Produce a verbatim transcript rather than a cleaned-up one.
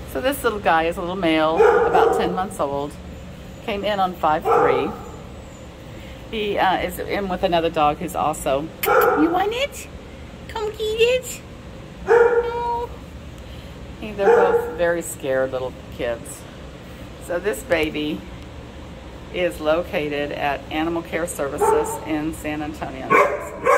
So this little guy is a little male, about ten months old. Came in on five three. He uh, is in with another dog who's also... You want it? Come get it. No. They're both very scared little kids. So this baby is located at Animal Care Services in San Antonio, Texas.